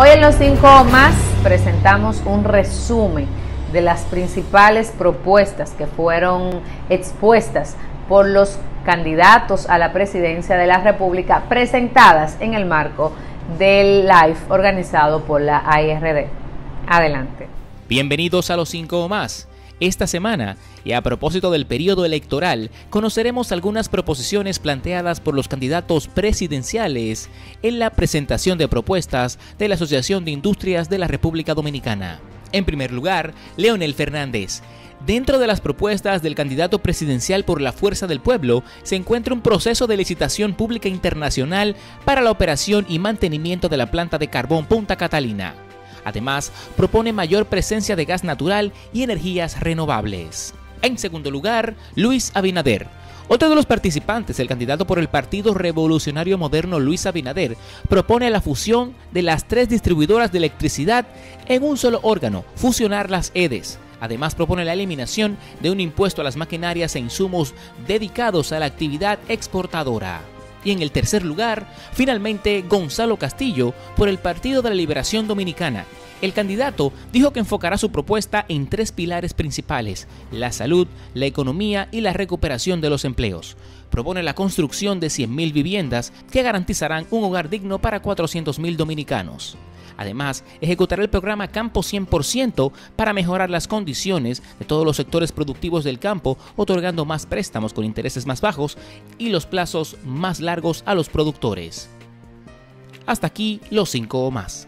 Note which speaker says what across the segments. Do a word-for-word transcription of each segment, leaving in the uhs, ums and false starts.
Speaker 1: Hoy en Los Cinco Más presentamos un resumen de las principales propuestas que fueron expuestas por los candidatos a la presidencia de la República, presentadas en el marco del live organizado por la A I R D. Adelante.
Speaker 2: Bienvenidos a Los Cinco Más. Esta semana, y a propósito del periodo electoral, conoceremos algunas proposiciones planteadas por los candidatos presidenciales en la presentación de propuestas de la Asociación de Industrias de la República Dominicana. En primer lugar, Leonel Fernández. Dentro de las propuestas del candidato presidencial por la Fuerza del Pueblo se encuentra un proceso de licitación pública internacional para la operación y mantenimiento de la planta de carbón Punta Catalina. Además, propone mayor presencia de gas natural y energías renovables. En segundo lugar, Luis Abinader. Otro de los participantes, el candidato por el Partido Revolucionario Moderno Luis Abinader, propone la fusión de las tres distribuidoras de electricidad en un solo órgano, fusionar las E D E S. Además, propone la eliminación de un impuesto a las maquinarias e insumos dedicados a la actividad exportadora. Y en el tercer lugar, finalmente, Gonzalo Castillo, por el Partido de la Liberación Dominicana. El candidato dijo que enfocará su propuesta en tres pilares principales: la salud, la economía y la recuperación de los empleos. Propone la construcción de cien mil viviendas que garantizarán un hogar digno para cuatrocientos mil dominicanos. Además, ejecutará el programa Campo cien por ciento para mejorar las condiciones de todos los sectores productivos del campo, otorgando más préstamos con intereses más bajos y los plazos más largos a los productores. Hasta aquí Los Cinco Más.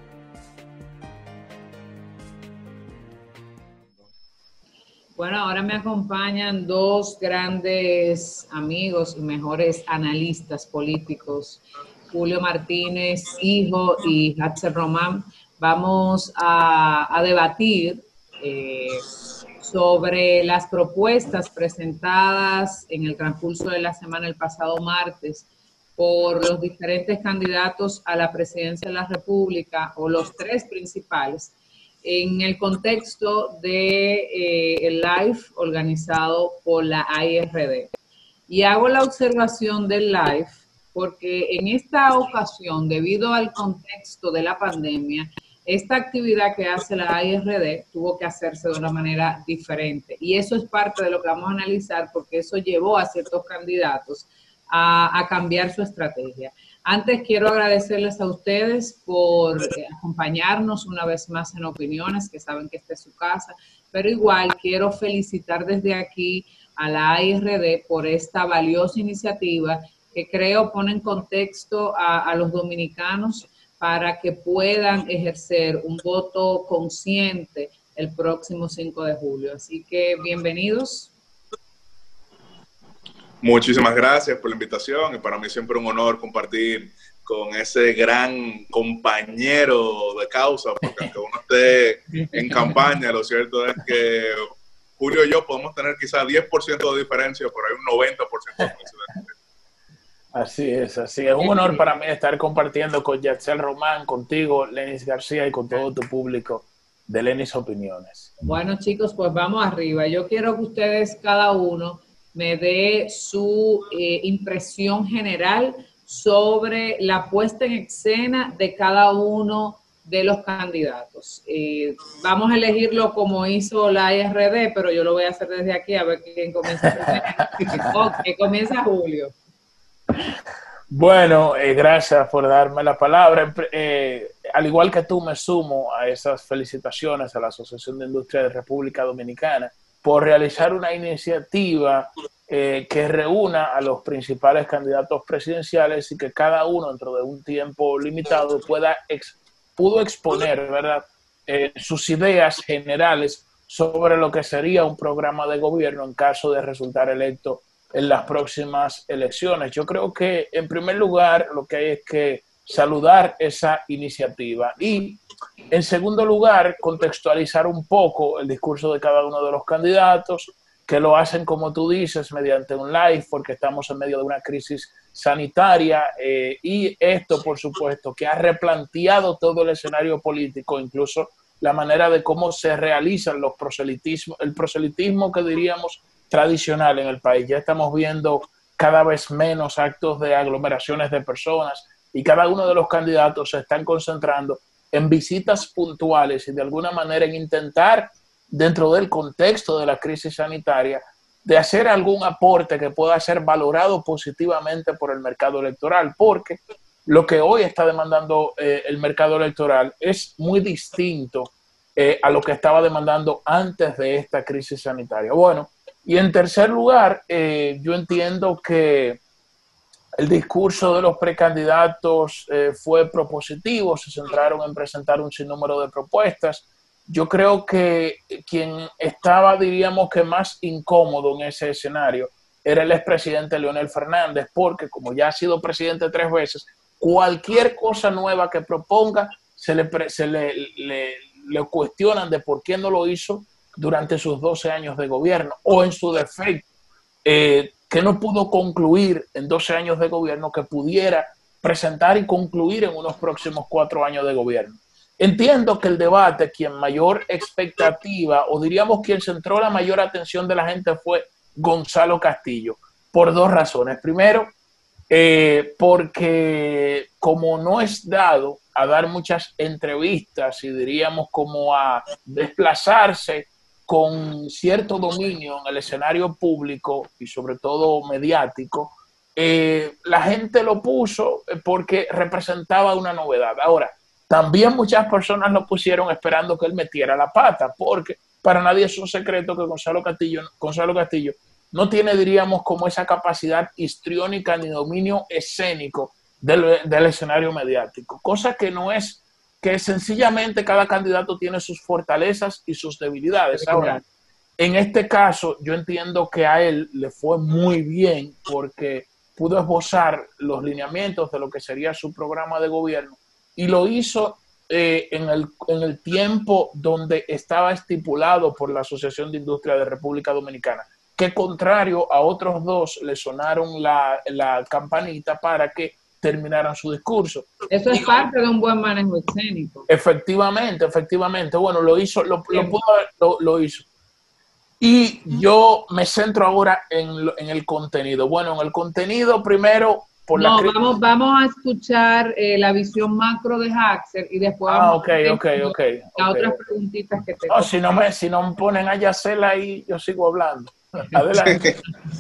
Speaker 3: Bueno, ahora me acompañan dos grandes amigos y mejores analistas políticos, Julio Martínez, hijo, y Yatzel Román. Vamos a, a debatir eh, sobre las propuestas presentadas en el transcurso de la semana, el pasado martes, por los diferentes candidatos a la presidencia de la República, o los tres principales, en el contexto de eh, el live organizado por la A I R D. Y hago la observación del live porque en esta ocasión, debido al contexto de la pandemia, esta actividad que hace la A I R D tuvo que hacerse de una manera diferente. Y eso es parte de lo que vamos a analizar, porque eso llevó a ciertos candidatos a, a cambiar su estrategia. Antes quiero agradecerles a ustedes por eh, acompañarnos una vez más en Opiniones, que saben que esta es su casa, pero igual quiero felicitar desde aquí a la A I R D por esta valiosa iniciativa que creo pone en contexto a, a los dominicanos para que puedan ejercer un voto consciente el próximo cinco de julio. Así que bienvenidos.
Speaker 4: Muchísimas gracias por la invitación, y para mí siempre un honor compartir con ese gran compañero de causa, porque aunque uno esté en campaña, lo cierto es que Julio y yo podemos tener quizás diez por ciento de diferencia, pero hay un noventa por ciento de diferencia.
Speaker 5: Así es, así es. Un honor para mí estar compartiendo con Yatzel Román, contigo, Lenis García, y con todo tu público de Lenis Opiniones.
Speaker 3: Bueno, chicos, pues vamos arriba. Yo quiero que ustedes, cada uno, me dé su eh, impresión general sobre la puesta en escena de cada uno de los candidatos. Eh, vamos a elegirlo como hizo la A I R D, pero yo lo voy a hacer desde aquí a ver quién comienza primero. Ok, comienza Julio.
Speaker 5: Bueno, eh, gracias por darme la palabra. Eh, al igual que tú, me sumo a esas felicitaciones a la Asociación de Industria de República Dominicana por realizar una iniciativa eh, que reúna a los principales candidatos presidenciales y que cada uno, dentro de un tiempo limitado, pueda ex, pudo exponer, ¿verdad?, eh, sus ideas generales sobre lo que sería un programa de gobierno en caso de resultar electo en las próximas elecciones. Yo creo que, en primer lugar, lo que hay es que saludar esa iniciativa y, en segundo lugar, contextualizar un poco el discurso de cada uno de los candidatos, que lo hacen, como tú dices, mediante un live, porque estamos en medio de una crisis sanitaria, eh, y esto, por supuesto, que ha replanteado todo el escenario político, incluso la manera de cómo se realizan los proselitismos, el proselitismo que diríamos tradicional en el país. Ya estamos viendo cada vez menos actos de aglomeraciones de personas y cada uno de los candidatos se están concentrando en visitas puntuales y de alguna manera en intentar, dentro del contexto de la crisis sanitaria, de hacer algún aporte que pueda ser valorado positivamente por el mercado electoral, porque lo que hoy está demandando eh, el mercado electoral es muy distinto eh, a lo que estaba demandando antes de esta crisis sanitaria. Bueno, y en tercer lugar, eh, yo entiendo que el discurso de los precandidatos eh, fue propositivo, se centraron en presentar un sinnúmero de propuestas. Yo creo que quien estaba, diríamos que más incómodo en ese escenario era el expresidente Leonel Fernández, porque como ya ha sido presidente tres veces, cualquier cosa nueva que proponga se le, se le, le, le cuestionan de por qué no lo hizo durante sus doce años de gobierno, o en su defecto, eh, que no pudo concluir en doce años de gobierno, que pudiera presentar y concluir en unos próximos cuatro años de gobierno. Entiendo que el debate, quien mayor expectativa, o diríamos quien centró la mayor atención de la gente, fue Gonzalo Castillo, por dos razones. Primero, eh, porque como no es dado a dar muchas entrevistas y diríamos como a desplazarse con cierto dominio en el escenario público y sobre todo mediático, eh, la gente lo puso porque representaba una novedad. Ahora, también muchas personas lo pusieron esperando que él metiera la pata, porque para nadie es un secreto que Gonzalo Castillo, Gonzalo Castillo no tiene, diríamos, como esa capacidad histriónica ni dominio escénico del, del escenario mediático, cosa que no es, que sencillamente cada candidato tiene sus fortalezas y sus debilidades. Ahora, en este caso, yo entiendo que a él le fue muy bien porque pudo esbozar los lineamientos de lo que sería su programa de gobierno y lo hizo eh, en, el, en el tiempo donde estaba estipulado por la Asociación de Industria de República Dominicana, que contrario a otros dos le sonaron la, la campanita para que terminaran su discurso.
Speaker 3: Eso es y, parte de un buen manejo escénico.
Speaker 5: Efectivamente, efectivamente. Bueno, lo hizo, lo, lo, pudo, lo, lo hizo. Y yo me centro ahora en, en el contenido. Bueno, en el contenido primero... Por
Speaker 3: no,
Speaker 5: la
Speaker 3: vamos, vamos a escuchar eh, la visión macro de Haxer y después
Speaker 5: ah,
Speaker 3: vamos
Speaker 5: okay,
Speaker 3: a
Speaker 5: okay, okay,
Speaker 3: a
Speaker 5: okay.
Speaker 3: otras preguntitas que te...
Speaker 5: No, si no me, si no me ponen a Yacela ahí, yo sigo hablando. Adelante.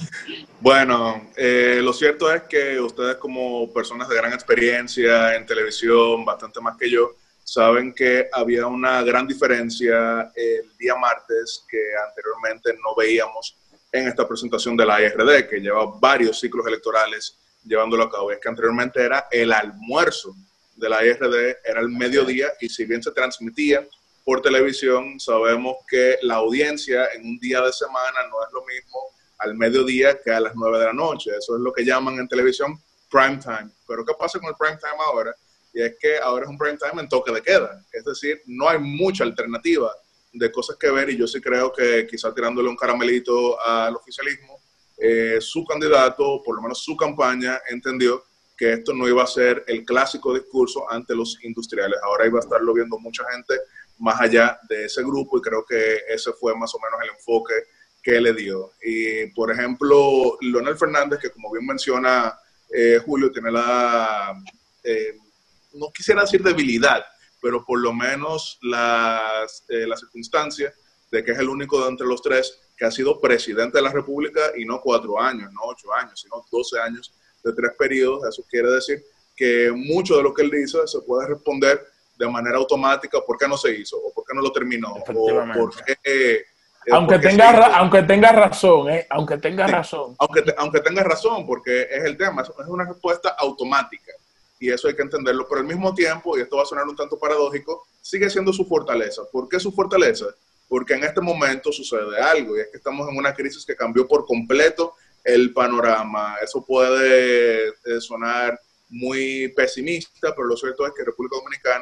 Speaker 4: Bueno, eh, lo cierto es que ustedes como personas de gran experiencia en televisión, bastante más que yo, saben que había una gran diferencia el día martes que anteriormente no veíamos en esta presentación de la I R D, que lleva varios ciclos electorales llevándolo a cabo. Es que anteriormente era el almuerzo de la I R D, era el mediodía, y si bien se transmitía por televisión, sabemos que la audiencia en un día de semana no es lo mismo al mediodía que a las nueve de la noche. Eso es lo que llaman en televisión prime time. Pero ¿qué pasa con el prime time ahora? Y es que ahora es un prime time en toque de queda. Es decir, no hay mucha alternativa de cosas que ver, y yo sí creo que quizá tirándole un caramelito al oficialismo, eh, su candidato, por lo menos su campaña, entendió que esto no iba a ser el clásico discurso ante los industriales. Ahora iba a estarlo viendo mucha gente más allá de ese grupo, y creo que ese fue más o menos el enfoque que le dio. Y, por ejemplo, Leonel Fernández, que como bien menciona eh, Julio, tiene la, eh, no quisiera decir debilidad, pero por lo menos las, eh, la circunstancia de que es el único de entre los tres que ha sido presidente de la República, y no cuatro años, no ocho años, sino doce años de tres periodos. Eso quiere decir que mucho de lo que él dice se puede responder de manera automática: ¿por qué no se hizo? ¿O por qué no lo terminó? ¿O por qué, eh,
Speaker 5: aunque,
Speaker 4: por qué
Speaker 5: tenga ra aunque tenga razón, ¿eh? Aunque tenga
Speaker 4: sí,
Speaker 5: razón.
Speaker 4: Aunque, te aunque tenga razón, porque es el tema, es una respuesta automática. Y eso hay que entenderlo. Pero al mismo tiempo, y esto va a sonar un tanto paradójico, sigue siendo su fortaleza. ¿Por qué su fortaleza? Porque en este momento sucede algo, y es que estamos en una crisis que cambió por completo el panorama. Eso puede eh, sonar muy pesimista, pero lo cierto es que República Dominicana,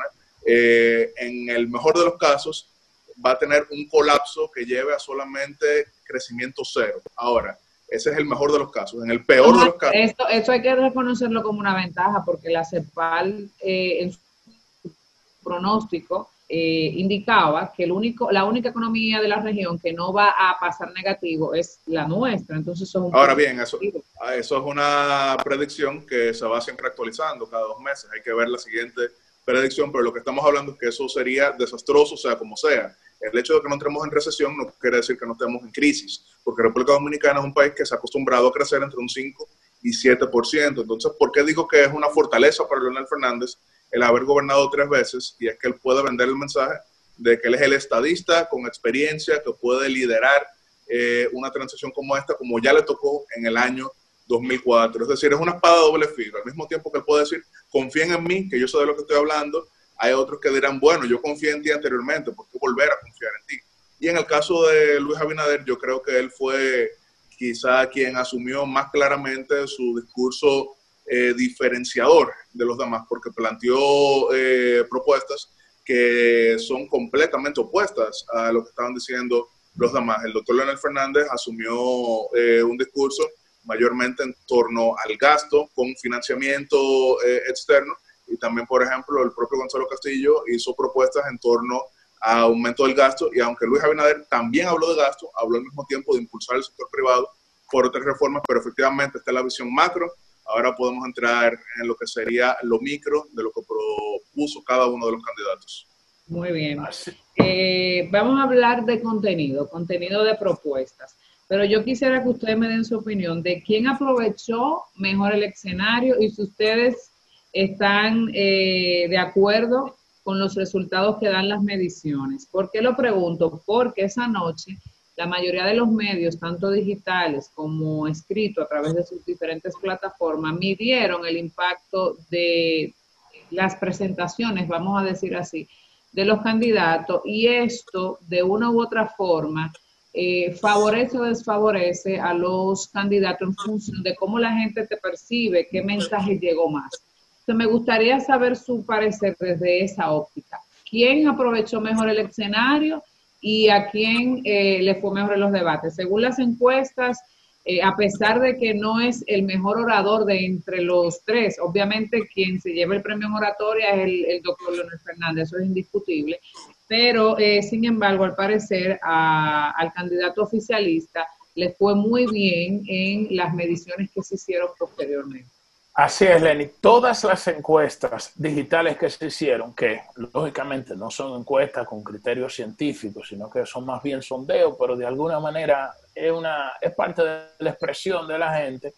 Speaker 4: eh, en el mejor de los casos, va a tener un colapso que lleve a solamente crecimiento cero. Ahora, ese es el mejor de los casos. En el peor no, de los casos...
Speaker 3: Esto, eso hay que reconocerlo como una ventaja, porque la CEPAL, eh, en su pronóstico, eh, indicaba que el único, la única economía de la región que no va a pasar negativo es la nuestra. Entonces, eso es un
Speaker 4: Ahora bien, eso, eso es una predicción que se va siempre actualizando cada dos meses. Hay que ver la siguiente predicción, pero lo que estamos hablando es que eso sería desastroso, o sea, como sea. El hecho de que no entremos en recesión no quiere decir que no estemos en crisis, porque República Dominicana es un país que se ha acostumbrado a crecer entre un cinco y siete por ciento. Entonces, ¿por qué digo que es una fortaleza para Leonel Fernández el haber gobernado tres veces? Y es que él puede vender el mensaje de que él es el estadista con experiencia que puede liderar eh, una transición como esta, como ya le tocó en el año dos mil cuatro. Es decir, es una espada de doble filo. Al mismo tiempo que él puede decir, confíen en mí, que yo sé de lo que estoy hablando, hay otros que dirán, bueno, yo confié en ti anteriormente, ¿por qué volver a confiar en ti? Y en el caso de Luis Abinader, yo creo que él fue quizá quien asumió más claramente su discurso eh, diferenciador de los demás, porque planteó eh, propuestas que son completamente opuestas a lo que estaban diciendo los demás. El doctor Leonel Fernández asumió eh, un discurso mayormente en torno al gasto con financiamiento eh, externo, y también, por ejemplo, el propio Gonzalo Castillo hizo propuestas en torno a aumento del gasto, y aunque Luis Abinader también habló de gasto, habló al mismo tiempo de impulsar el sector privado por otras reformas, pero efectivamente está la visión macro. Ahora podemos entrar en lo que sería lo micro de lo que propuso cada uno de los candidatos.
Speaker 3: Muy bien. Eh, vamos a hablar de contenido, contenido de propuestas. Pero yo quisiera que ustedes me den su opinión de quién aprovechó mejor el escenario y si ustedes están eh, de acuerdo con los resultados que dan las mediciones. ¿Por qué lo pregunto? Porque esa noche la mayoría de los medios, tanto digitales como escritos a través de sus diferentes plataformas, midieron el impacto de las presentaciones, vamos a decir así, de los candidatos, y esto de una u otra forma eh, favorece o desfavorece a los candidatos en función de cómo la gente te percibe, qué mensaje llegó más. Entonces me gustaría saber su parecer desde esa óptica. ¿Quién aprovechó mejor el escenario y a quién eh, le fue mejor en los debates? Según las encuestas, eh, a pesar de que no es el mejor orador de entre los tres, obviamente quien se lleva el premio en oratoria es el, el doctor Leonel Fernández, eso es indiscutible, pero eh, sin embargo, al parecer, a, al candidato oficialista le fue muy bien en las mediciones que se hicieron posteriormente.
Speaker 5: Así es, Lenny. Todas las encuestas digitales que se hicieron, que lógicamente no son encuestas con criterios científicos, sino que son más bien sondeos, pero de alguna manera es, una, es parte de la expresión de la gente,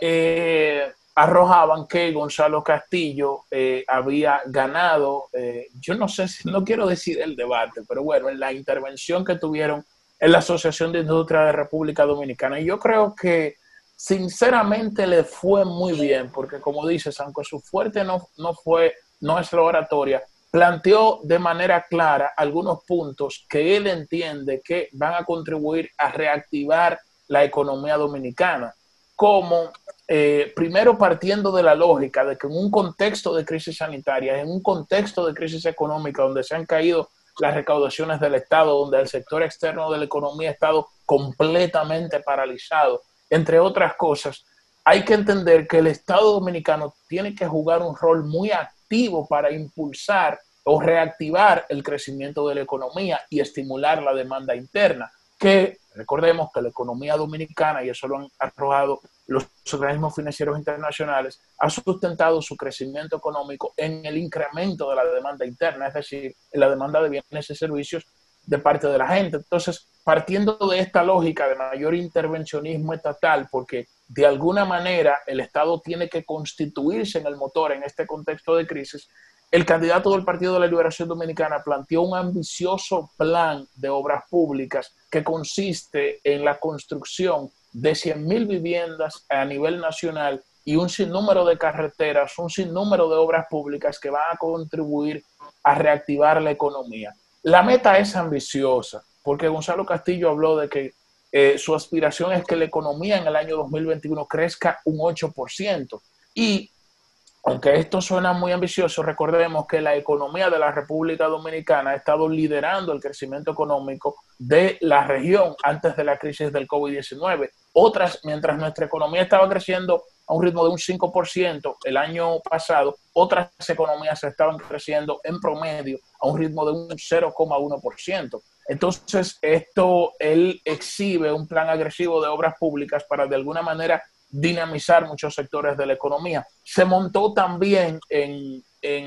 Speaker 5: eh, arrojaban que Gonzalo Castillo eh, había ganado, eh, yo no sé si, no quiero decir el debate, pero bueno, en la intervención que tuvieron en la Asociación de Industria de República Dominicana. Y yo creo que sinceramente le fue muy bien, porque como dices, aunque su fuerte no, no fue, no es la oratoria, planteó de manera clara algunos puntos que él entiende que van a contribuir a reactivar la economía dominicana, como eh, primero partiendo de la lógica de que en un contexto de crisis sanitaria, en un contexto de crisis económica donde se han caído las recaudaciones del Estado, donde el sector externo de la economía ha estado completamente paralizado, entre otras cosas, hay que entender que el Estado dominicano tiene que jugar un rol muy activo para impulsar o reactivar el crecimiento de la economía y estimular la demanda interna, que recordemos que la economía dominicana, y eso lo han arrojado los organismos financieros internacionales, ha sustentado su crecimiento económico en el incremento de la demanda interna, es decir, en la demanda de bienes y servicios de parte de la gente. Entonces, partiendo de esta lógica de mayor intervencionismo estatal, porque de alguna manera el Estado tiene que constituirse en el motor en este contexto de crisis, el candidato del Partido de la Liberación Dominicana planteó un ambicioso plan de obras públicas que consiste en la construcción de cien mil viviendas a nivel nacional y un sinnúmero de carreteras, un sinnúmero de obras públicas que van a contribuir a reactivar la economía. La meta es ambiciosa, porque Gonzalo Castillo habló de que eh, su aspiración es que la economía en el año dos mil veintiuno crezca un ocho por ciento. Y aunque esto suena muy ambicioso, recordemos que la economía de la República Dominicana ha estado liderando el crecimiento económico de la región antes de la crisis del COVID diecinueve. Otras, mientras nuestra economía estaba creciendo a un ritmo de un cinco por ciento el año pasado, otras economías estaban creciendo en promedio a un ritmo de un cero coma uno por ciento. Entonces, esto, él exhibe un plan agresivo de obras públicas para de alguna manera dinamizar muchos sectores de la economía. Se montó también en, en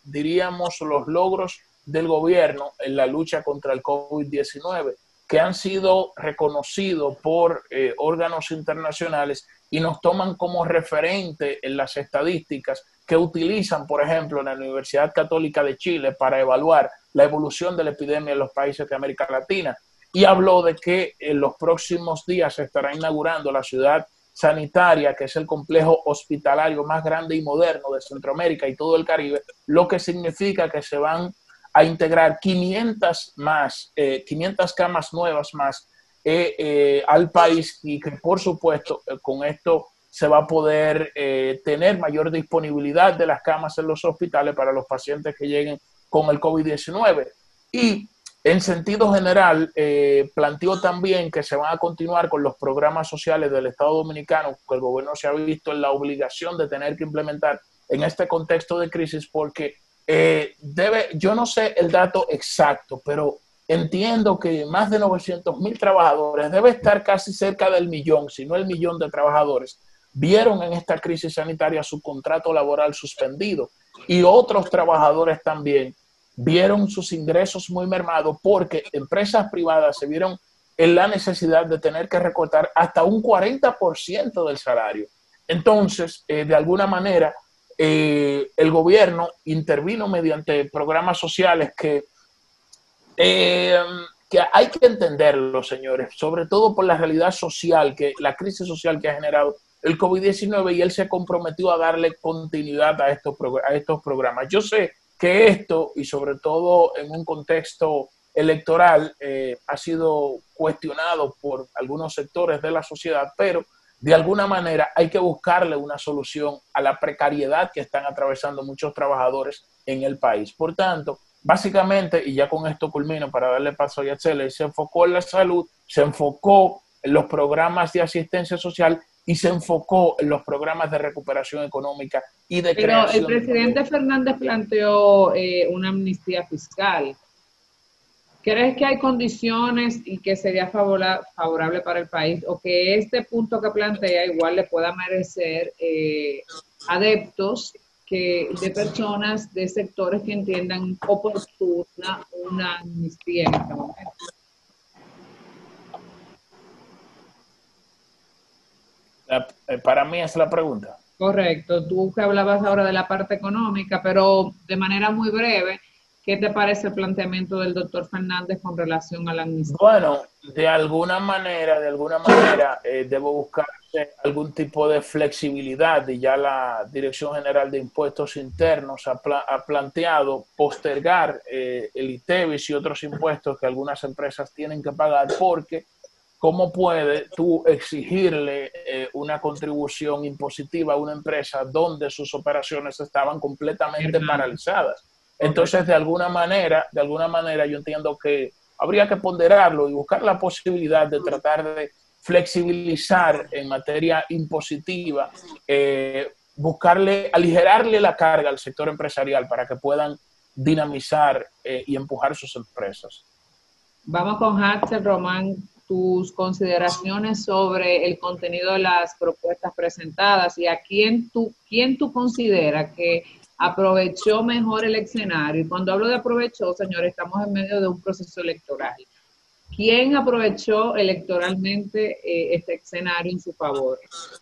Speaker 5: diríamos, los logros del gobierno en la lucha contra el COVID diecinueve, que han sido reconocidos por eh, órganos internacionales y nos toman como referente en las estadísticas que utilizan, por ejemplo, en la Universidad Católica de Chile para evaluar la evolución de la epidemia en los países de América Latina. Y habló de que en los próximos días se estará inaugurando la ciudad sanitaria, que es el complejo hospitalario más grande y moderno de Centroamérica y todo el Caribe, lo que significa que se van a integrar quinientas más, eh, quinientas camas nuevas más eh, eh, al país, y que por supuesto eh, con esto se va a poder eh, tener mayor disponibilidad de las camas en los hospitales para los pacientes que lleguen con el COVID diecinueve. Y en sentido general, eh, planteó también que se van a continuar con los programas sociales del Estado Dominicano, que el gobierno se ha visto en la obligación de tener que implementar en este contexto de crisis, porque eh, debe, yo no sé el dato exacto, pero entiendo que más de novecientos mil trabajadores, debe estar casi cerca del millón, si no el millón de trabajadores, vieron en esta crisis sanitaria su contrato laboral suspendido, y otros trabajadores también vieron sus ingresos muy mermados porque empresas privadas se vieron en la necesidad de tener que recortar hasta un cuarenta por ciento del salario. Entonces, eh, de alguna manera, eh, el gobierno intervino mediante programas sociales que, eh, que hay que entenderlo, señores, sobre todo por la realidad social, que la crisis social que ha generado el COVID diecinueve, y él se comprometió a darle continuidad a estos, a estos programas. Yo sé que esto, y sobre todo en un contexto electoral, eh, ha sido cuestionado por algunos sectores de la sociedad, pero de alguna manera hay que buscarle una solución a la precariedad que están atravesando muchos trabajadores en el país. Por tanto, básicamente, y ya con esto culmino para darle paso a Yacela, se enfocó en la salud, se enfocó en los programas de asistencia social y se enfocó en los programas de recuperación económica y de
Speaker 3: Pero
Speaker 5: creación.
Speaker 3: el presidente de Fernández planteó eh, una amnistía fiscal. ¿Crees que hay condiciones y que sería favorable, favorable para el país, o que este punto que plantea igual le pueda merecer eh, adeptos que, de personas de sectores que entiendan oportuna una amnistía en este momento?
Speaker 5: Para mí es la pregunta.
Speaker 3: Correcto. Tú que hablabas ahora de la parte económica, pero de manera muy breve, ¿qué te parece el planteamiento del doctor Fernández con relación a la amnistía?
Speaker 5: Bueno, de alguna manera, de alguna manera, eh, debo buscarse algún tipo de flexibilidad, y ya la Dirección General de Impuestos Internos ha, pla ha planteado postergar eh, el ITEVIS y otros impuestos que algunas empresas tienen que pagar, porque ¿cómo puede tú exigirle eh, una contribución impositiva a una empresa donde sus operaciones estaban completamente paralizadas? Entonces, de alguna manera, de alguna manera, yo entiendo que habría que ponderarlo y buscar la posibilidad de tratar de flexibilizar en materia impositiva, eh, buscarle, aligerarle la carga al sector empresarial para que puedan dinamizar eh, y empujar sus empresas.
Speaker 3: Vamos con Hadsel Román. Tus consideraciones sobre el contenido de las propuestas presentadas y a quién tú, quién tú consideras que aprovechó mejor el escenario. Y cuando hablo de aprovechó, señores, estamos en medio de un proceso electoral. ¿Quién aprovechó electoralmente eh, este escenario en su favor?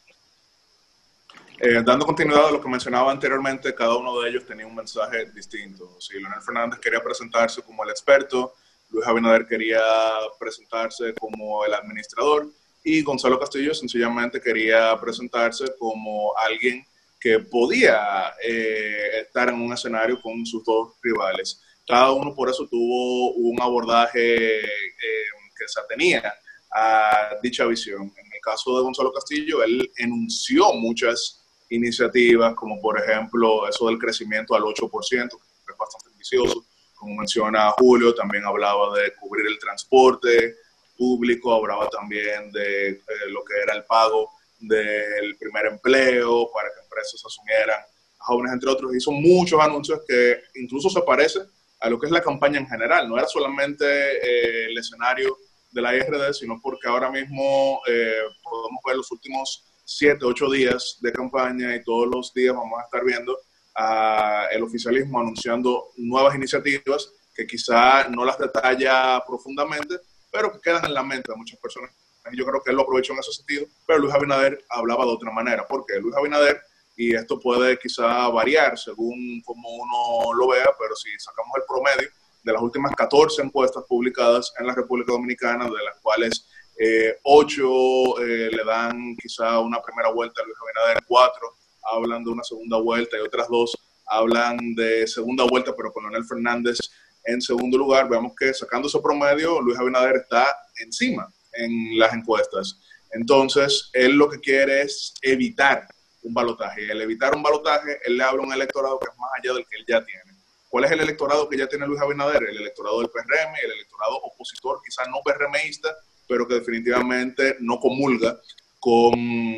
Speaker 4: Eh, dando continuidad a lo que mencionaba anteriormente, cada uno de ellos tenía un mensaje distinto. Si Leonel Fernández quería presentarse como el experto, Luis Abinader quería presentarse como el administrador, y Gonzalo Castillo sencillamente quería presentarse como alguien que podía eh, estar en un escenario con sus dos rivales. Cada uno por eso tuvo un abordaje eh, que se atenía a dicha visión. En el caso de Gonzalo Castillo, él enunció muchas iniciativas, como por ejemplo eso del crecimiento al ocho por ciento, que es bastante ambicioso. Como menciona Julio, también hablaba de cubrir el transporte público, hablaba también de eh, lo que era el pago del primer empleo para que empresas asumieran a jóvenes, entre otros. Hizo muchos anuncios que incluso se parecen a lo que es la campaña en general. No era solamente eh, el escenario de la I R D, sino porque ahora mismo eh, podemos ver los últimos siete, ocho días de campaña, y todos los días vamos a estar viendo a el oficialismo anunciando nuevas iniciativas que quizá no las detalla profundamente, pero que quedan en la mente de muchas personas. Yo creo que él lo aprovechó en ese sentido, pero Luis Abinader hablaba de otra manera. Porque Luis Abinader, y esto puede quizá variar según como uno lo vea, pero si sacamos el promedio de las últimas catorce encuestas publicadas en la República Dominicana, de las cuales eh, ocho eh, le dan quizá una primera vuelta a Luis Abinader, cuatro hablan de una segunda vuelta y otras dos hablan de segunda vuelta, pero con Leonel Fernández en segundo lugar. Vemos que sacando ese promedio, Luis Abinader está encima en las encuestas. Entonces, él lo que quiere es evitar un balotaje. Y al evitar un balotaje, él le habla a un electorado que es más allá del que él ya tiene. ¿Cuál es el electorado que ya tiene Luis Abinader? El electorado del P R M, el electorado opositor, quizás no PRMista, pero que definitivamente no comulga con,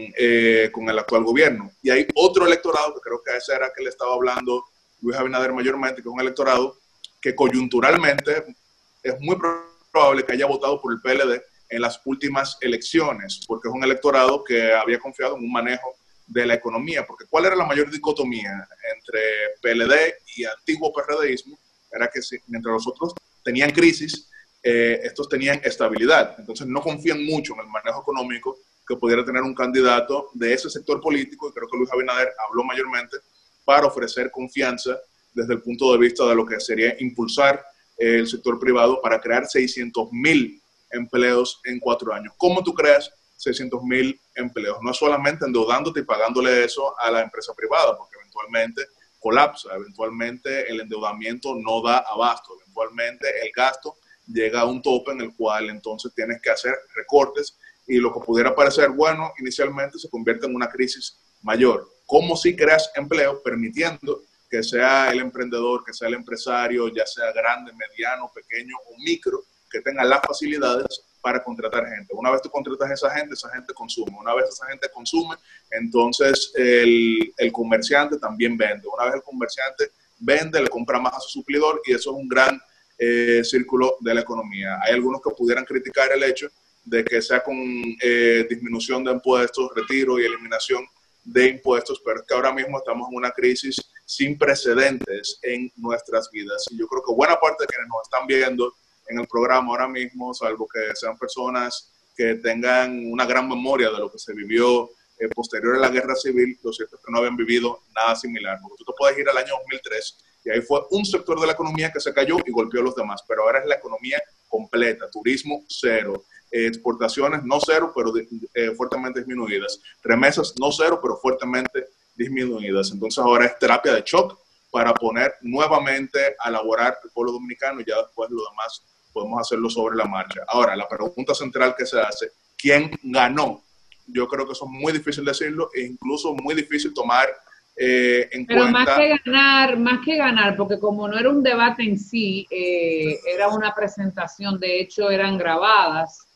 Speaker 4: eh, con el actual gobierno. Y hay otro electorado, que creo que a ese era que le estaba hablando Luis Abinader mayormente, que es un electorado que coyunturalmente es muy probable que haya votado por el P L D en las últimas elecciones, porque es un electorado que había confiado en un manejo de la economía. Porque ¿cuál era la mayor dicotomía entre P L D y antiguo PRDismo? Era que si, mientras los otros tenían crisis, eh, estos tenían estabilidad. Entonces no confían mucho en el manejo económico que pudiera tener un candidato de ese sector político, y creo que Luis Abinader habló mayormente para ofrecer confianza desde el punto de vista de lo que sería impulsar eh, el sector privado para crear seiscientos mil empleos en cuatro años. ¿Cómo tú creas seiscientos mil empleos? No es solamente endeudándote y pagándole eso a la empresa privada, porque eventualmente colapsa, eventualmente el endeudamiento no da abasto, eventualmente el gasto llega a un tope en el cual entonces tienes que hacer recortes, y lo que pudiera parecer bueno inicialmente se convierte en una crisis mayor. ¿Cómo si creas empleo permitiendo que sea el emprendedor, que sea el empresario, ya sea grande, mediano, pequeño o micro, que tenga las facilidades para contratar gente? Una vez tú contratas a esa gente, esa gente consume. Una vez esa gente consume, entonces el, el comerciante también vende. Una vez el comerciante vende, le compra más a su suplidor, y eso es un gran eh, círculo de la economía. Hay algunos que pudieran criticar el hecho de que sea con eh, disminución de impuestos, retiro y eliminación de impuestos, pero es que ahora mismo estamos en una crisis sin precedentes en nuestras vidas. Y yo creo que buena parte de quienes nos están viendo en el programa ahora mismo, salvo que sean personas que tengan una gran memoria de lo que se vivió eh, posterior a la guerra civil, lo cierto es que no habían vivido nada similar. Porque tú te puedes ir al año dos mil tres y ahí fue un sector de la economía que se cayó y golpeó a los demás, pero ahora es la economía completa. Turismo cero, eh, exportaciones no cero, pero eh, fuertemente disminuidas, remesas no cero, pero fuertemente disminuidas. Entonces ahora es terapia de shock para poner nuevamente a laborar el pueblo dominicano, y ya después lo demás podemos hacerlo sobre la marcha. Ahora, la pregunta central que se hace, ¿quién ganó? Yo creo que eso es muy difícil decirlo, e incluso muy difícil tomar eh, en
Speaker 3: Pero
Speaker 4: cuenta.
Speaker 3: Pero más que ganar, más que ganar, porque como no era un debate en sí, eh, era una presentación, de hecho eran grabadas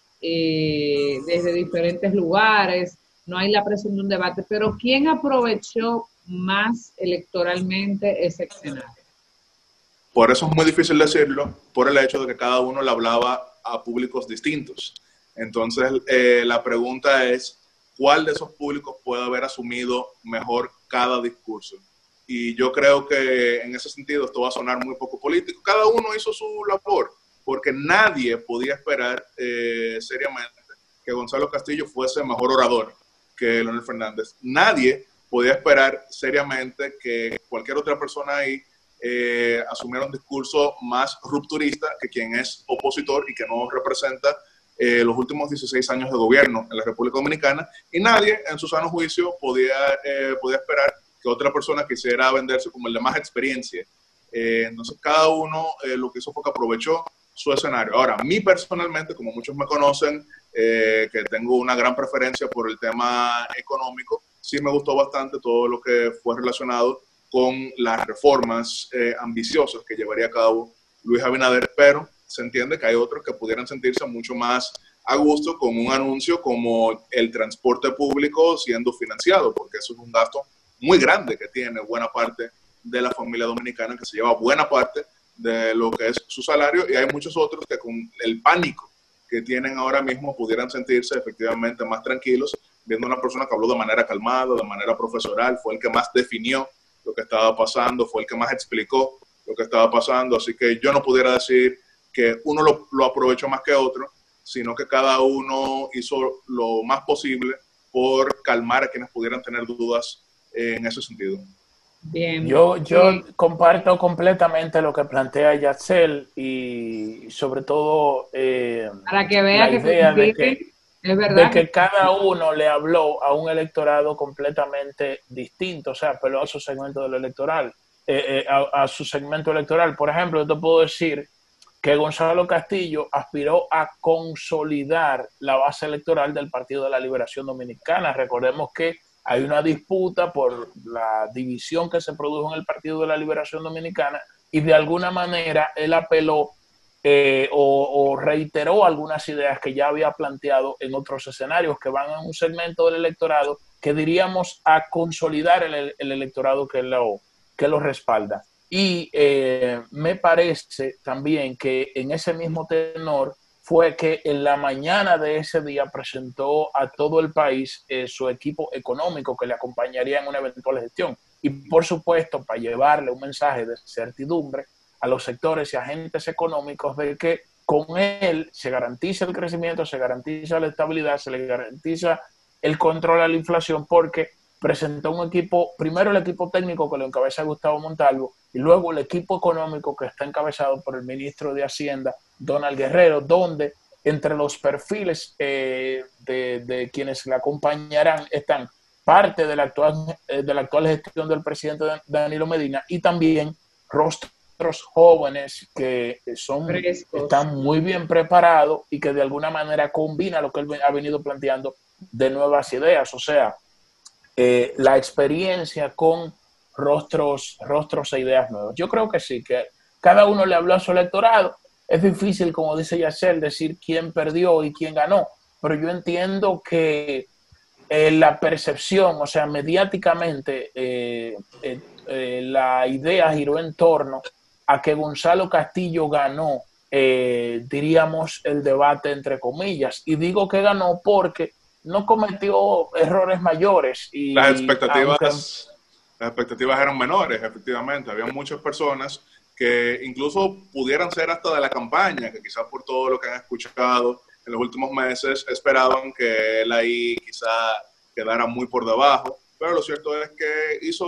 Speaker 3: eh, desde diferentes lugares, no hay la presión de un debate, pero ¿quién aprovechó más electoralmente ese escenario?
Speaker 4: Por eso es muy difícil decirlo, por el hecho de que cada uno le hablaba a públicos distintos. Entonces, eh, la pregunta es, ¿cuál de esos públicos puede haber asumido mejor cada discurso? Y yo creo que en ese sentido esto va a sonar muy poco político. Cada uno hizo su labor, porque nadie podía esperar eh, seriamente que Gonzalo Castillo fuese mejor orador que Leonel Fernández. Nadie podía esperar seriamente que cualquier otra persona ahí eh, asumiera un discurso más rupturista que quien es opositor y que no representa eh, los últimos dieciséis años de gobierno en la República Dominicana, y nadie en su sano juicio podía, eh, podía esperar que otra persona quisiera venderse como el de más experiencia. Eh, entonces cada uno eh, lo que hizo fue que aprovechó su escenario. Ahora, a mí personalmente, como muchos me conocen, eh, que tengo una gran preferencia por el tema económico, sí me gustó bastante todo lo que fue relacionado con las reformas eh, ambiciosas que llevaría a cabo Luis Abinader, pero se entiende que hay otros que pudieran sentirse mucho más a gusto con un anuncio como el transporte público siendo financiado, porque eso es un gasto muy grande que tiene buena parte de la familia dominicana, que se lleva buena parte de lo que es su salario, y hay muchos otros que con el pánico que tienen ahora mismo pudieran sentirse efectivamente más tranquilos viendo a una persona que habló de manera calmada, de manera profesional, fue el que más definió lo que estaba pasando, fue el que más explicó lo que estaba pasando, así que yo no pudiera decir que uno lo, lo aprovechó más que otro, sino que cada uno hizo lo más posible por calmar a quienes pudieran tener dudas eh, en ese sentido.
Speaker 5: Bien. Yo, yo sí. comparto completamente lo que plantea Yatzel y sobre todo eh,
Speaker 3: para que vea
Speaker 5: la
Speaker 3: que
Speaker 5: idea de que,
Speaker 3: es verdad
Speaker 5: de que cada uno le habló a un electorado completamente distinto, o sea, apeló a su segmento del electoral, eh, eh, a, a su segmento electoral. Por ejemplo, yo te puedo decir que Gonzalo Castillo aspiró a consolidar la base electoral del Partido de la Liberación Dominicana. Recordemos que hay una disputa por la división que se produjo en el Partido de la Liberación Dominicana y de alguna manera él apeló eh, o, o reiteró algunas ideas que ya había planteado en otros escenarios que van en un segmento del electorado que diríamos a consolidar el, el electorado que lo, que lo respalda. Y eh, me parece también que en ese mismo tenor fue que en la mañana de ese día presentó a todo el país eh, su equipo económico que le acompañaría en una eventual gestión. Y por supuesto, para llevarle un mensaje de certidumbre a los sectores y agentes económicos de que con él se garantiza el crecimiento, se garantiza la estabilidad, se le garantiza el control a la inflación, porque presentó un equipo, primero el equipo técnico que lo encabeza Gustavo Montalvo y luego el equipo económico que está encabezado por el ministro de Hacienda, Donald Guerrero, donde entre los perfiles eh, de, de quienes le acompañarán están parte de la, actual, eh, de la actual gestión del presidente Danilo Medina y también rostros jóvenes que son, están muy bien preparados y que de alguna manera combina lo que él ha venido planteando de nuevas ideas, o sea, Eh, la experiencia con rostros, rostros e ideas nuevas. Yo creo que sí, que cada uno le habló a su electorado. Es difícil, como dice Yacel, decir quién perdió y quién ganó, pero yo entiendo que eh, la percepción, o sea, mediáticamente, eh, eh, eh, la idea giró en torno a que Gonzalo Castillo ganó, eh, diríamos, el debate entre comillas. Y digo que ganó porque no cometió errores mayores. Y
Speaker 4: las expectativas, aunque... las expectativas eran menores, efectivamente. Había muchas personas que incluso pudieran ser hasta de la campaña, que quizás por todo lo que han escuchado en los últimos meses, esperaban que él ahí quizá quedara muy por debajo. Pero lo cierto es que hizo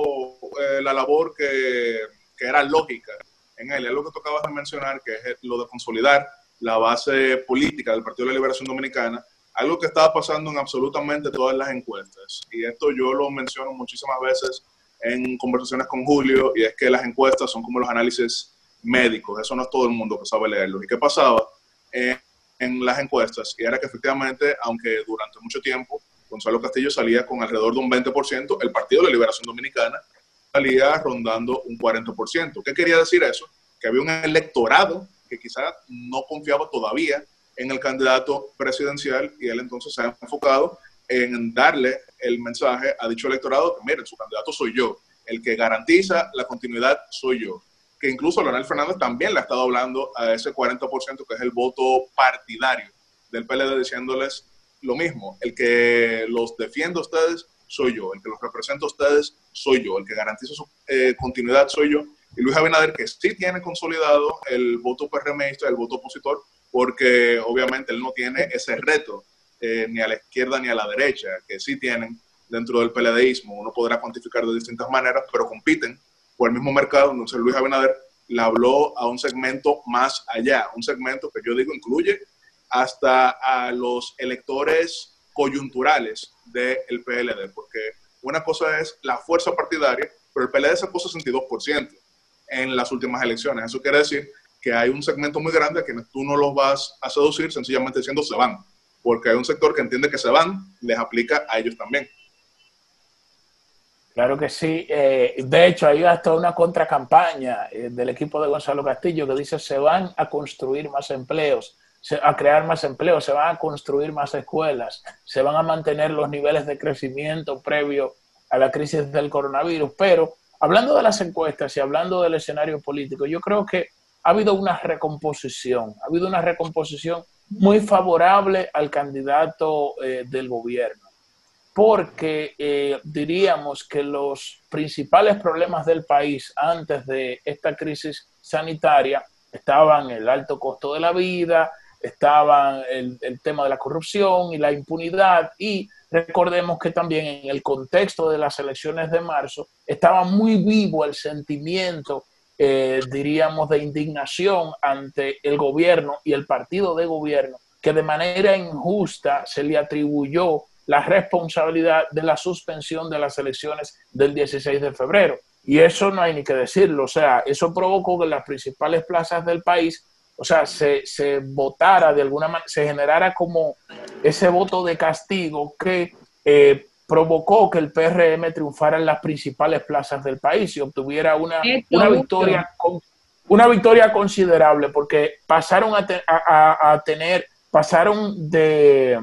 Speaker 4: eh, la labor que, que era lógica en él. Es lo que tú acabas de mencionar, que es lo de consolidar la base política del Partido de la Liberación Dominicana, algo que estaba pasando en absolutamente todas las encuestas. Y esto yo lo menciono muchísimas veces en conversaciones con Julio, y es que las encuestas son como los análisis médicos. Eso no es todo el mundo que sabe leerlos. ¿Y qué pasaba en, en las encuestas? Y era que efectivamente, aunque durante mucho tiempo Gonzalo Castillo salía con alrededor de un veinte por ciento, el Partido de la Liberación Dominicana salía rondando un cuarenta por ciento. ¿Qué quería decir eso? Que había un electorado que quizás no confiaba todavía en el candidato presidencial, y él entonces se ha enfocado en darle el mensaje a dicho electorado que miren, su candidato soy yo, el que garantiza la continuidad soy yo, que incluso Leonel Fernández también le ha estado hablando a ese cuarenta por ciento que es el voto partidario del P L D, diciéndoles lo mismo, el que los defiende a ustedes soy yo, el que los representa a ustedes soy yo, el que garantiza su eh, continuidad soy yo. Y Luis Abinader, que sí tiene consolidado el voto PRMista, el voto opositor, porque obviamente él no tiene ese reto eh, ni a la izquierda ni a la derecha, que sí tienen dentro del PLDismo. Uno podrá cuantificar de distintas maneras, pero compiten por el mismo mercado. Entonces Luis Abinader le habló a un segmento más allá, un segmento que yo digo incluye hasta a los electores coyunturales del P L D, porque una cosa es la fuerza partidaria, pero el P L D sacó sesenta y dos por ciento en las últimas elecciones. Eso quiere decir que hay un segmento muy grande a quienes tú no los vas a seducir sencillamente diciendo se van, porque hay un sector que entiende que se van, les aplica a ellos también.
Speaker 5: Claro que sí. Eh, de hecho, hay hasta una contracampaña eh, del equipo de Gonzalo Castillo que dice se van a construir más empleos, se, a crear más empleos, se van a construir más escuelas, se van a mantener los niveles de crecimiento previo a la crisis del coronavirus. Pero hablando de las encuestas y hablando del escenario político, yo creo que ha habido una recomposición, ha habido una recomposición muy favorable al candidato eh, del gobierno. porque eh, diríamos que los principales problemas del país antes de esta crisis sanitaria estaban el alto costo de la vida, estaban el, el tema de la corrupción y la impunidad, y recordemos que también en el contexto de las elecciones de marzo estaba muy vivo el sentimiento, eh, diríamos, de indignación ante el gobierno y el partido de gobierno, que de manera injusta se le atribuyó la responsabilidad de la suspensión de las elecciones del dieciséis de febrero. Y eso no hay ni que decirlo, o sea, eso provocó que en las principales plazas del país, o sea, se, se votara de alguna manera, se generara como ese voto de castigo que eh, provocó que el P R M triunfara en las principales plazas del país y obtuviera una, una victoria una victoria considerable, porque pasaron a, te, a, a tener, pasaron de...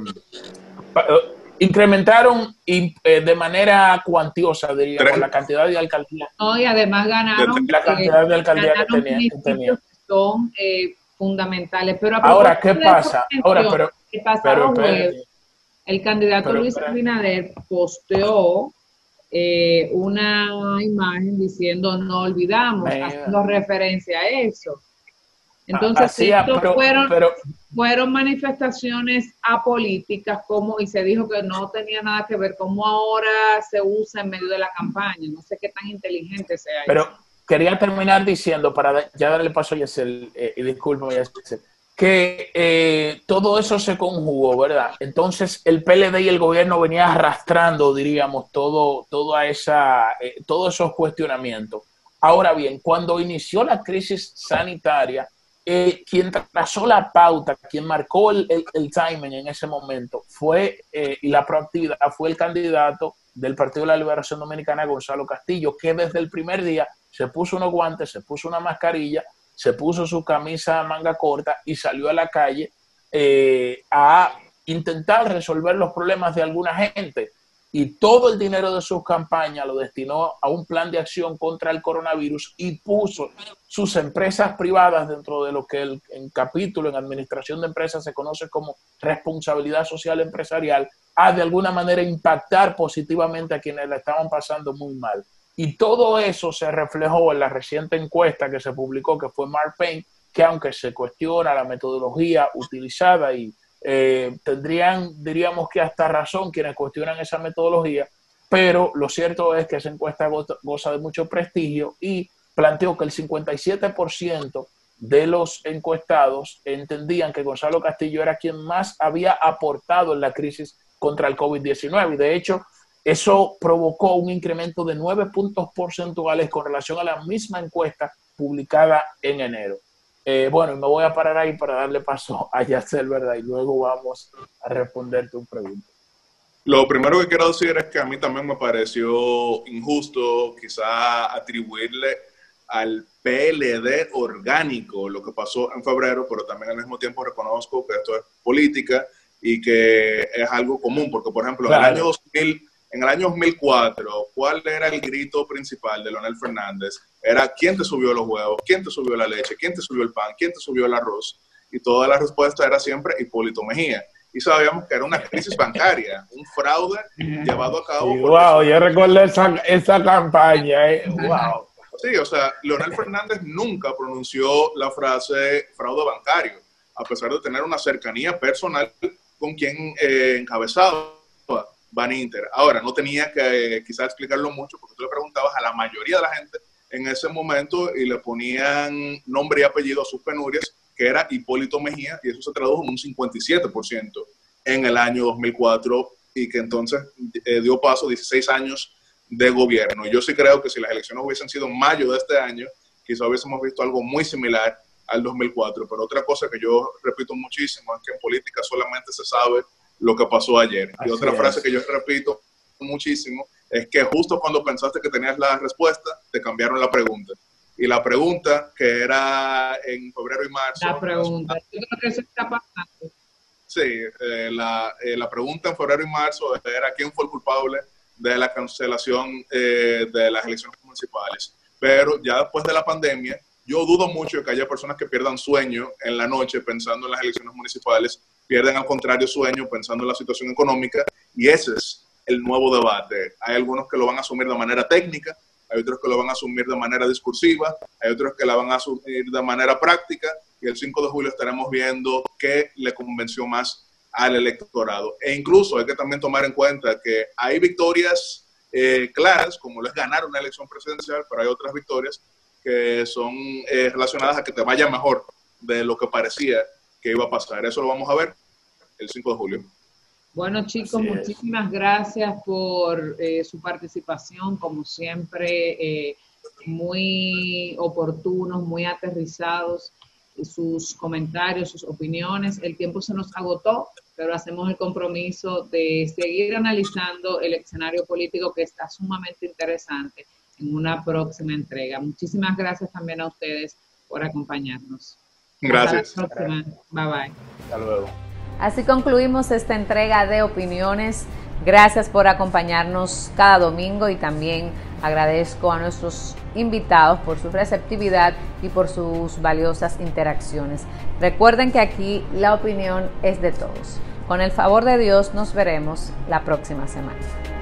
Speaker 5: incrementaron de manera cuantiosa, diríamos, la cantidad de alcaldías.
Speaker 3: No, y además ganaron
Speaker 5: la cantidad de alcaldías que tenían. Que tenían.
Speaker 3: Son eh, fundamentales. Pero
Speaker 5: ahora, ¿qué pasa? Ahora, pero,
Speaker 3: el pasado jueves, el candidato pero, Luis pero, Abinader posteó eh, una imagen diciendo no olvidamos, me, haciendo referencia a eso. Entonces,
Speaker 5: hacía,
Speaker 3: estos
Speaker 5: pero,
Speaker 3: fueron,
Speaker 5: pero,
Speaker 3: fueron manifestaciones apolíticas, como, y se dijo que no tenía nada que ver, como ahora se usa en medio de la campaña. No sé qué tan inteligente sea
Speaker 5: pero
Speaker 3: eso.
Speaker 5: Quería terminar diciendo, para ya darle paso a Yesel, eh, y discúlpame, Yesel, que eh, todo eso se conjugó, ¿verdad? Entonces, el P L D y el gobierno venía arrastrando, diríamos, todo, toda esa, eh, todos esos cuestionamientos. Ahora bien, cuando inició la crisis sanitaria, Eh, quien trazó la pauta, quien marcó el, el, el timing en ese momento fue, eh, y la proactividad fue el candidato del Partido de la Liberación Dominicana, Gonzalo Castillo, que desde el primer día se puso unos guantes, se puso una mascarilla, se puso su camisa manga corta y salió a la calle eh, a intentar resolver los problemas de alguna gente. Y todo el dinero de sus campañas lo destinó a un plan de acción contra el coronavirus y puso sus empresas privadas dentro de lo que el, en capítulo, en administración de empresas, se conoce como responsabilidad social empresarial, a de alguna manera impactar positivamente a quienes la estaban pasando muy mal. Y todo eso se reflejó en la reciente encuesta que se publicó, que fue Mark Payne, que aunque se cuestiona la metodología utilizada y Eh, tendrían, diríamos que hasta razón quienes cuestionan esa metodología, pero lo cierto es que esa encuesta goza, goza de mucho prestigio y planteó que el cincuenta y siete por ciento de los encuestados entendían que Gonzalo Castillo era quien más había aportado en la crisis contra el COVID diecinueve, y de hecho eso provocó un incremento de nueve puntos porcentuales con relación a la misma encuesta publicada en enero. Eh, bueno, me voy a parar ahí para darle paso a Yasel, ¿verdad? Y luego vamos a responder tu pregunta.
Speaker 4: Lo primero que quiero decir es que a mí también me pareció injusto quizá atribuirle al P L D orgánico lo que pasó en febrero, pero también al mismo tiempo reconozco que esto es política y que es algo común, porque por ejemplo, claro, en el año dos mil, en el año dos mil cuatro, ¿cuál era el grito principal de Leonel Fernández? Era ¿quién te subió los huevos? ¿Quién te subió la leche? ¿Quién te subió el pan? ¿Quién te subió el arroz? Y toda la respuesta era siempre Hipólito Mejía. Y sabíamos que era una crisis bancaria, un fraude llevado a cabo.
Speaker 5: Sí, por wow, yo recuerdo esa, esa campaña. Eh. Wow.
Speaker 4: Sí, o sea, Leonel Fernández nunca pronunció la frase fraude bancario, a pesar de tener una cercanía personal con quien eh, encabezaba Baninter. Ahora, no tenía que eh, quizás explicarlo mucho, porque tú le preguntabas a la mayoría de la gente en ese momento y le ponían nombre y apellido a sus penurias, que era Hipólito Mejía, y eso se tradujo en un cincuenta y siete por ciento en el año dos mil cuatro, y que entonces eh, dio paso a dieciséis años de gobierno. Yo sí creo que si las elecciones hubiesen sido en mayo de este año, quizá hubiésemos visto algo muy similar al dos mil cuatro, pero otra cosa que yo repito muchísimo es que en política solamente se sabe lo que pasó ayer. Así y otra es. frase que yo repito muchísimo es que justo cuando pensaste que tenías la respuesta, te cambiaron la pregunta. Y la pregunta, que era en febrero y marzo...
Speaker 3: La pregunta, yo creo que eso está pasando.
Speaker 4: Sí, eh, la, eh, la pregunta en febrero y marzo era quién fue el culpable de la cancelación eh, de las elecciones municipales. Pero ya después de la pandemia, yo dudo mucho de que haya personas que pierdan sueño en la noche pensando en las elecciones municipales, pierden al contrario sueño pensando en la situación económica, y ese es el nuevo debate. Hay algunos que lo van a asumir de manera técnica, hay otros que lo van a asumir de manera discursiva, hay otros que la van a asumir de manera práctica, y el cinco de julio estaremos viendo qué le convenció más al electorado. E incluso hay que también tomar en cuenta que hay victorias eh, claras, como lo es ganar una elección presidencial, pero hay otras victorias que son eh, relacionadas a que te vaya mejor de lo que parecía que iba a pasar. Eso lo vamos a ver el cinco de julio.
Speaker 3: Bueno, chicos,
Speaker 5: Así es.
Speaker 3: muchísimas gracias por eh, su participación, como siempre, eh, muy oportunos, muy aterrizados, sus comentarios, sus opiniones. El tiempo se nos agotó, pero hacemos el compromiso de seguir analizando el escenario político, que está sumamente interesante, en una próxima entrega. Muchísimas gracias también a ustedes por acompañarnos.
Speaker 4: Gracias.
Speaker 3: Hasta la próxima. Bye bye.
Speaker 5: Hasta luego.
Speaker 1: Así concluimos esta entrega de opiniones. Gracias por acompañarnos cada domingo y también agradezco a nuestros invitados por su receptividad y por sus valiosas interacciones. Recuerden que aquí la opinión es de todos. Con el favor de Dios nos veremos la próxima semana.